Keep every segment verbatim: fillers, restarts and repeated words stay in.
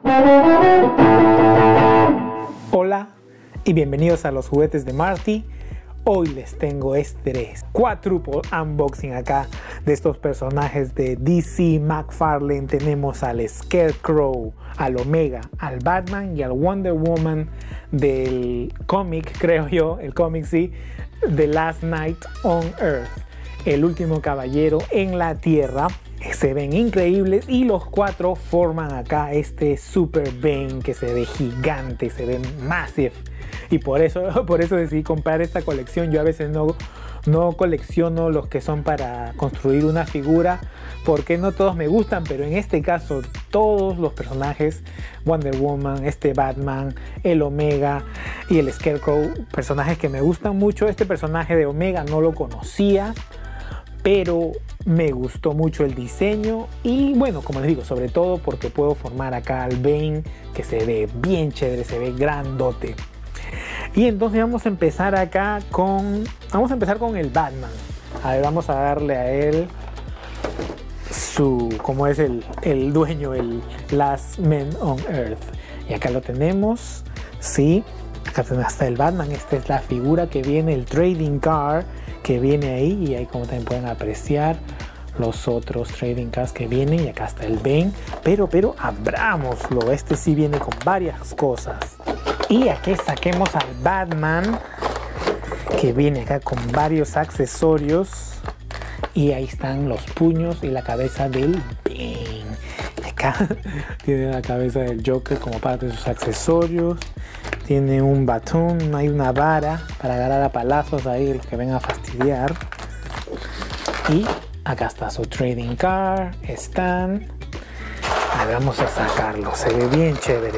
Hola y bienvenidos a los juguetes de Marty. Hoy les tengo este quadruple unboxing acá de estos personajes de D C McFarlane. Tenemos al Scarecrow, al Omega, al Batman y al Wonder Woman del cómic, creo yo, el cómic sí, The Last Knight on Earth, el último caballero en la Tierra. Se ven increíbles y los cuatro forman acá este Super Bane que se ve gigante, se ve massive. Y por eso, por eso decidí comprar esta colección. Yo a veces no, no colecciono los que son para construir una figura, porque no todos me gustan, pero en este caso todos los personajes, Wonder Woman, este Batman, el Omega y el Scarecrow, personajes que me gustan mucho. Este personaje de Omega no lo conocía, pero me gustó mucho el diseño y bueno, como les digo, sobre todo porque puedo formar acá al Bane, que se ve bien chévere, se ve grandote. Y entonces vamos a empezar acá con vamos a empezar con el Batman. A ver, vamos a darle a él su, como es el, el dueño, el Last Man on Earth. Y acá lo tenemos, sí, acá está el Batman. Esta es la figura que viene, el trading card que viene ahí, y ahí como también pueden apreciar los otros trading cards que vienen. Y acá está el Bane, pero pero abrámoslo, este sí viene con varias cosas. Y aquí saquemos al Batman, que viene acá con varios accesorios, y ahí están los puños y la cabeza del Bane. Acá tiene la cabeza del Joker como parte de sus accesorios. Tiene un batón, hay una vara para agarrar a palazos ahí los que vengan a fastidiar. Y acá está su trading card, están. A ver, vamos a sacarlo, se ve bien chévere.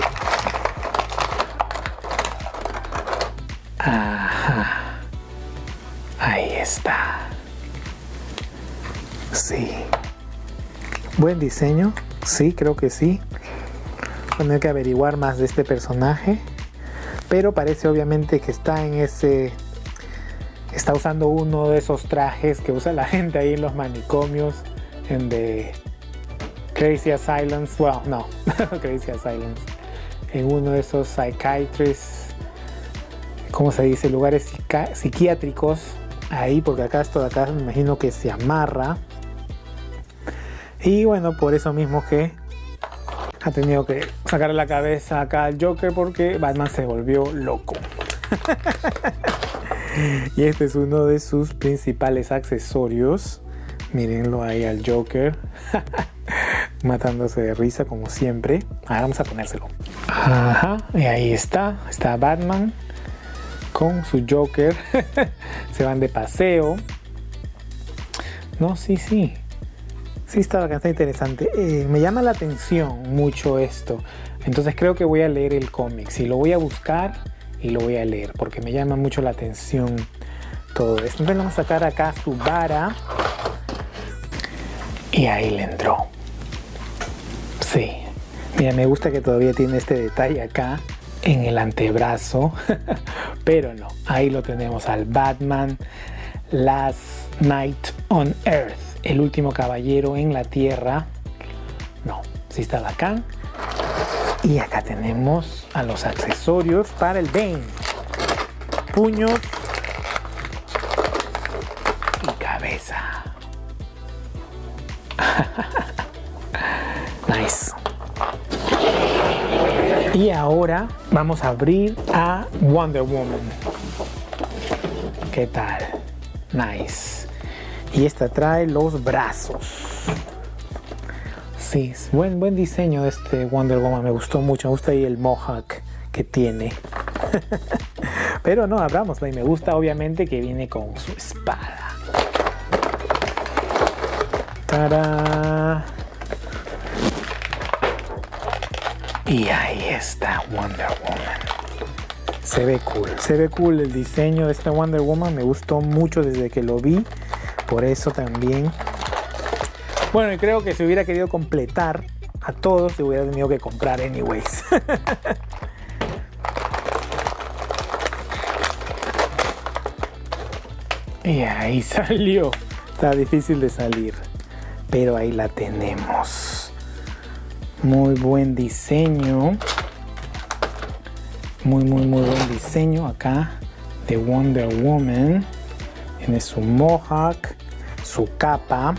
Ajá, ahí está. Sí, buen diseño, sí, creo que sí. Voy a tener que averiguar más de este personaje, pero parece obviamente que está en ese, está usando uno de esos trajes que usa la gente ahí en los manicomios, en The Crazy Asylums. Well, no, Crazy Asylums, en uno de esos psychiatrists, ¿cómo se dice? Lugares psiquiátricos ahí, porque acá esto de acá me imagino que se amarra. Y bueno, por eso mismo que ha tenido que sacarle la cabeza acá al Joker, porque Batman se volvió loco. Y este es uno de sus principales accesorios. Mírenlo ahí al Joker. Matándose de risa como siempre. Ahora vamos a ponérselo. Ajá, y ahí está. Está Batman con su Joker. Se van de paseo. No, sí, sí. Sí, está bastante interesante. Eh, me llama la atención mucho esto. Entonces creo que voy a leer el cómic. Sí, lo voy a buscar y lo voy a leer, porque me llama mucho la atención todo esto. Entonces vamos a sacar acá su vara. Y ahí le entró. Sí. Mira, me gusta que todavía tiene este detalle acá en el antebrazo. Pero no, ahí lo tenemos al Batman Last Knight on Earth, el último caballero en la Tierra. No, sí está bacán. Y acá tenemos a los accesorios para el Bane: puños y cabeza. Nice. Y ahora vamos a abrir a Wonder Woman. ¿Qué tal? Nice. Y esta trae los brazos. Sí, es buen, buen diseño de este Wonder Woman. Me gustó mucho. Me gusta ahí el mohawk que tiene. Pero no, abramosla. Y me gusta obviamente que viene con su espada. ¡Tarán! Y ahí está Wonder Woman. Se ve cool. Se ve cool el diseño de esta Wonder Woman. Me gustó mucho desde que lo vi. Por eso también. Bueno, y creo que si hubiera querido completar a todos, se hubiera tenido que comprar anyways. Y ahí salió. Está difícil de salir, pero ahí la tenemos. Muy buen diseño. Muy, muy, muy buen diseño acá de Wonder Woman. Tiene su mohawk, su capa.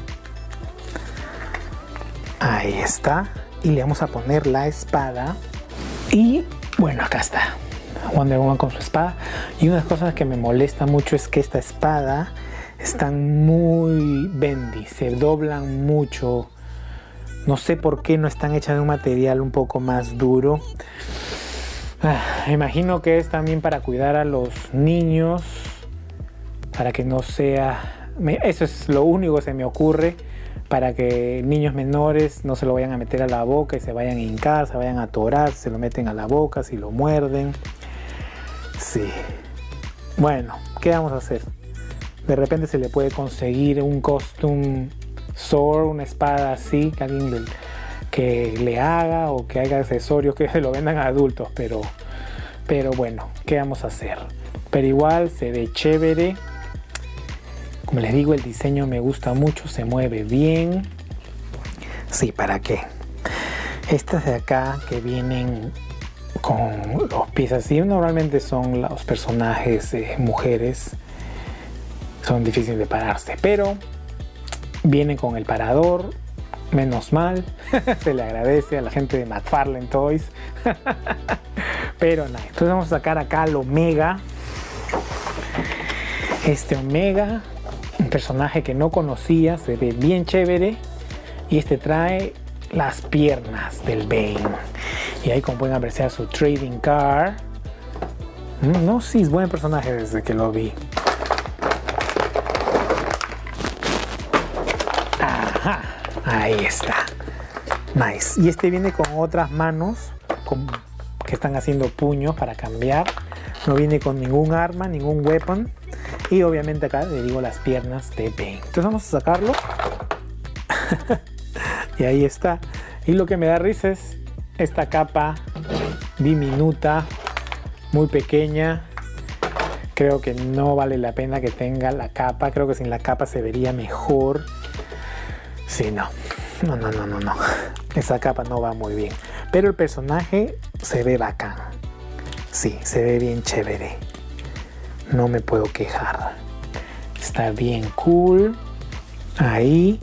Ahí está. Y le vamos a poner la espada. Y bueno, acá está Wonder Woman con su espada. Y una de las cosas que me molesta mucho es que esta espada están muy bendy, se doblan mucho. No sé por qué no están hechas de un material un poco más duro. Ah, imagino que es también para cuidar a los niños, para que no sea... Eso es lo único que se me ocurre, para que niños menores no se lo vayan a meter a la boca y se vayan a hincar, se vayan a atorar, se lo meten a la boca, si lo muerden. Sí. Bueno, ¿qué vamos a hacer? De repente se le puede conseguir un costume sword, una espada así, que alguien le, que le haga, o que haga accesorios que se lo vendan a adultos, pero, pero bueno, ¿qué vamos a hacer? Pero igual se ve chévere. Como les digo, el diseño me gusta mucho, se mueve bien. Sí, ¿para qué? Estas de acá que vienen con los pies así, normalmente son los personajes eh, mujeres. Son difíciles de pararse, pero vienen con el parador, menos mal. Se le agradece a la gente de McFarlane Toys. Pero nada, entonces vamos a sacar acá al Omega. Este Omega, un personaje que no conocía, se ve bien chévere. Y este trae las piernas del Bane. Y ahí, como pueden apreciar, su trading card. No, sí, es buen personaje desde que lo vi. Ajá, ahí está. Nice. Y este viene con otras manos con, que están haciendo puños para cambiar. No viene con ningún arma, ningún weapon. Y obviamente acá le digo las piernas de Bane. Entonces vamos a sacarlo. Y ahí está. Y lo que me da risa es esta capa diminuta, muy pequeña. Creo que no vale la pena que tenga la capa. Creo que sin la capa se vería mejor. Sí, no. No, no, no, no, no. Esa capa no va muy bien. Pero el personaje se ve bacán. Sí, se ve bien chévere. No me puedo quejar. Está bien cool. Ahí.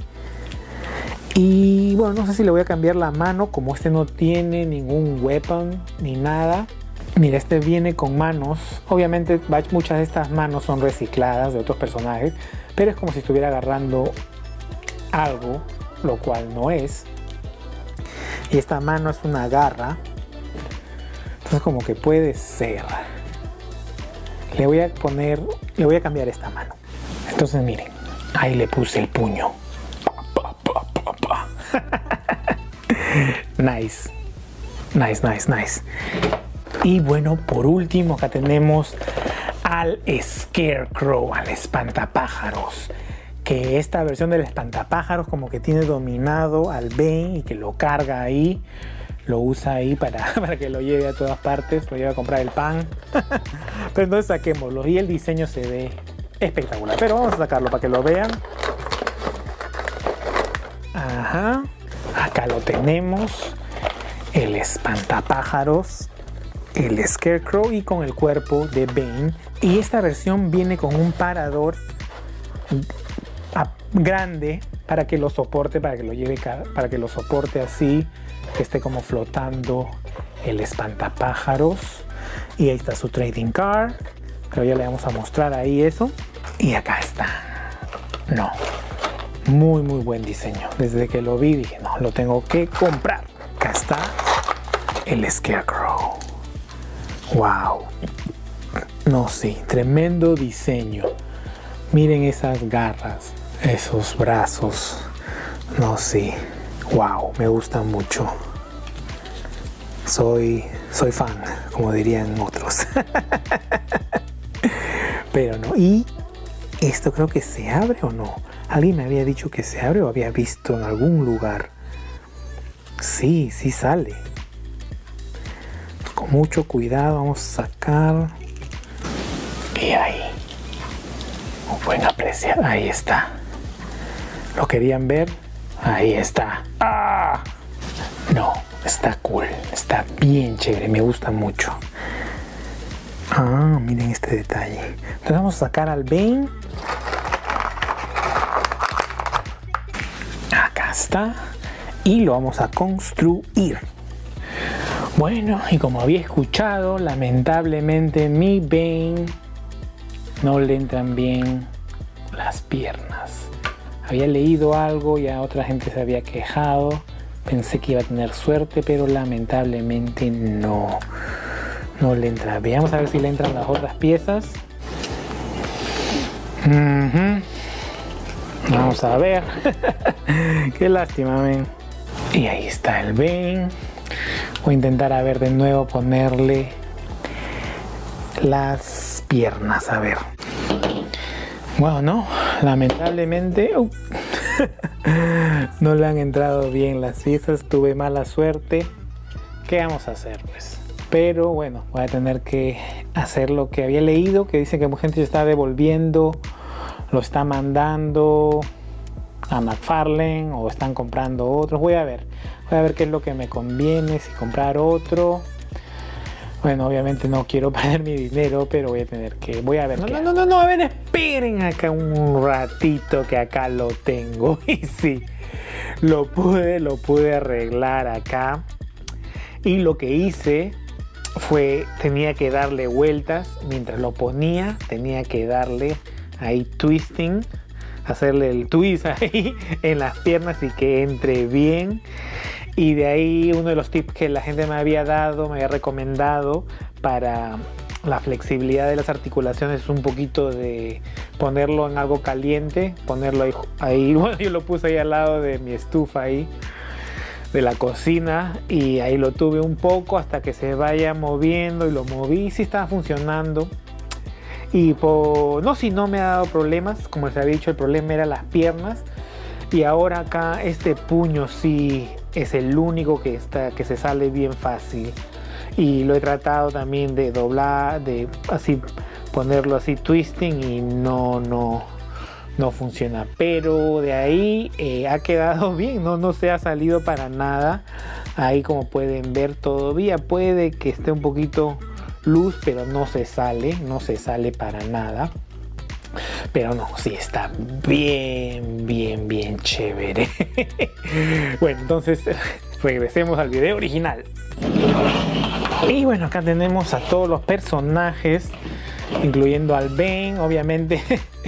Y bueno, no sé si le voy a cambiar la mano. Como este no tiene ningún weapon ni nada. Mira, este viene con manos. Obviamente muchas de estas manos son recicladas de otros personajes. Pero es como si estuviera agarrando algo, lo cual no es. Y esta mano es una garra. Entonces como que puede ser. Le voy a poner, le voy a cambiar esta mano. Entonces miren, ahí le puse el puño. Nice. Nice, nice, nice. Y bueno, por último acá tenemos al Scarecrow, al espantapájaros. Que esta versión del espantapájaros como que tiene dominado al Bane y que lo carga ahí. Lo usa ahí para, para que lo lleve a todas partes, lo lleve a comprar el pan. Pero entonces saquémoslo y el diseño se ve espectacular. Pero vamos a sacarlo para que lo vean. Ajá. Acá lo tenemos. El espantapájaros. El Scarecrow y con el cuerpo de Bane. Y esta versión viene con un parador grande para que lo soporte, para que lo lleve, para que lo soporte así, que esté como flotando el espantapájaros. Y ahí está su trading card, pero ya le vamos a mostrar ahí eso. Y acá está. No, muy muy buen diseño. Desde que lo vi dije, no, lo tengo que comprar. Acá está el Scarecrow. Wow. No, sí, tremendo diseño. Miren esas garras, esos brazos. No, sí. Wow, me gusta mucho. Soy, soy fan, como dirían otros. Pero no. Y esto creo que se abre o no. Alguien me había dicho que se abre o había visto en algún lugar. Sí, sí sale. Con mucho cuidado vamos a sacar. Y ahí. Pueden apreciar. Ahí está. ¿Lo querían ver? Ahí está. ¡Ah! No. está cool, está bien chévere, me gusta mucho. Ah, miren este detalle. Entonces vamos a sacar al Bane. Acá está. Y lo vamos a construir. Bueno, y como había escuchado, lamentablemente mi Bane no le entran bien las piernas. Había leído algo y a otra gente se había quejado. Pensé que iba a tener suerte, pero lamentablemente no. No le entra. Veamos a ver si le entran las otras piezas. Uh-huh. Vamos a ver. Qué lástima, men. Y ahí está el Bane. Voy a intentar a ver de nuevo ponerle las piernas. A ver. Bueno, no. Lamentablemente uh, no le han entrado bien las piezas. Tuve mala suerte. ¿Qué vamos a hacer, pues? Pero bueno, voy a tener que hacer lo que había leído, que dice que mucha gente se está devolviendo, lo está mandando a McFarlane o están comprando otros. Voy a ver, voy a ver qué es lo que me conviene, si comprar otro. Bueno, obviamente no quiero perder mi dinero, pero voy a tener que, voy a ver. No, no, no, no, no, a ver, esperen acá un ratito que acá lo tengo. Y sí, lo pude, lo pude arreglar acá. Y lo que hice fue, tenía que darle vueltas mientras lo ponía, tenía que darle ahí twisting, hacerle el twist ahí en las piernas y que entre bien. Y de ahí uno de los tips que la gente me había dado, me había recomendado para la flexibilidad de las articulaciones es un poquito de ponerlo en algo caliente, ponerlo ahí, ahí bueno, yo lo puse ahí al lado de mi estufa ahí de la cocina y ahí lo tuve un poco hasta que se vaya moviendo y lo moví y sí estaba funcionando. Y por, no, si no me ha dado problemas, como les había dicho, el problema era las piernas. Y ahora acá este puño sí es el único que, está, que se sale bien fácil. Y lo he tratado también de doblar, de así ponerlo así twisting y no, no, no funciona. Pero de ahí eh, ha quedado bien, no, no se ha salido para nada. Ahí como pueden ver todavía puede que esté un poquito luz, pero no se sale, no se sale para nada. Pero no, sí está bien, bien, bien chévere. Bueno, entonces regresemos al video original. Y bueno, acá tenemos a todos los personajes, incluyendo al Bane. Obviamente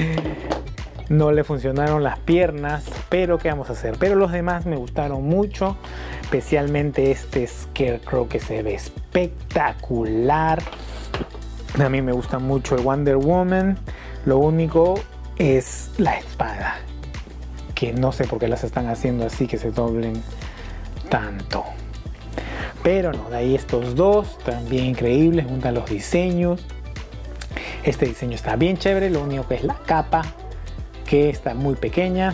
no le funcionaron las piernas, pero ¿qué vamos a hacer? Pero los demás me gustaron mucho, especialmente este Scarecrow que se ve espectacular. A mí me gusta mucho el Wonder Woman. Lo único es la espada, que no sé por qué las están haciendo así, que se doblen tanto. Pero no, de ahí estos dos también increíbles, juntan los diseños. Este diseño está bien chévere, lo único que es la capa, que está muy pequeña.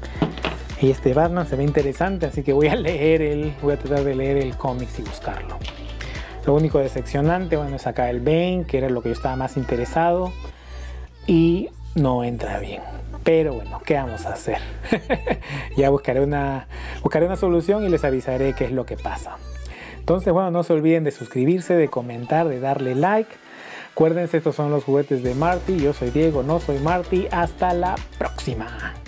Y este Batman se ve interesante, así que voy a leer el, voy a tratar de leer el cómic y buscarlo. Lo único decepcionante, bueno, es acá el Bane, que era lo que yo estaba más interesado. Y no entra bien. Pero bueno, ¿qué vamos a hacer? Ya buscaré una, buscaré una solución y les avisaré qué es lo que pasa. Entonces, bueno, no se olviden de suscribirse, de comentar, de darle like. Acuérdense, estos son los juguetes de Marty. Yo soy Diego, no soy Marty. Hasta la próxima.